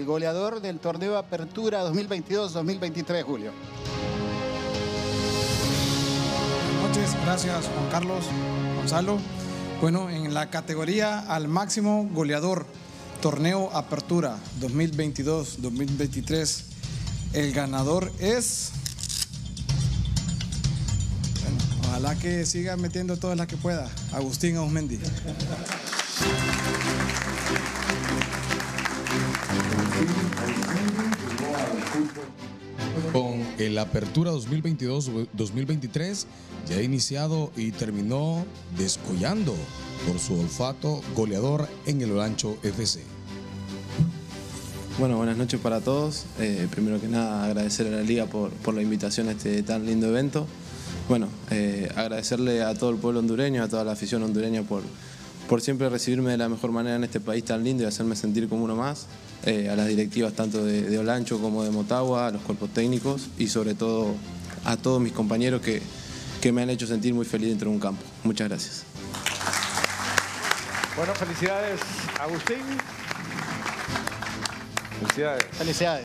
el goleador del torneo Apertura 2022-2023, Julio. Buenas noches, gracias Juan Carlos, Gonzalo. Bueno, en la categoría al máximo goleador, torneo Apertura 2022-2023, el ganador es... Bueno, ojalá que siga metiendo todas las que pueda, Agustín Auzmendi. Con el Apertura 2022-2023 ya ha iniciado y terminó descollando por su olfato goleador en el Olancho FC. Bueno, buenas noches para todos. Primero que nada agradecer a la Liga por la invitación a este tan lindo evento. Bueno, agradecerle a todo el pueblo hondureño, a toda la afición hondureña por siempre recibirme de la mejor manera en este país tan lindo y hacerme sentir como uno más. A las directivas tanto de Olancho como de Motagua, a los cuerpos técnicos y sobre todo a todos mis compañeros que me han hecho sentir muy feliz dentro de un campo. Muchas gracias. Bueno, felicidades, Agustín. Felicidades. Felicidades.